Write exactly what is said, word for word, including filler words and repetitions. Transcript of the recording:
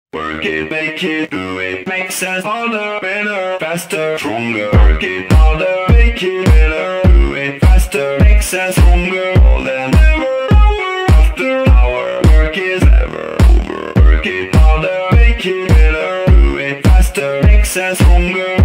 Work it, make it, do it, makes us harder, better, faster, stronger. Work it harder, make it better, do it faster, makes us stronger. More than ever, hour after hour, work is never over. Work it harder, make it better, do it faster, makes us stronger.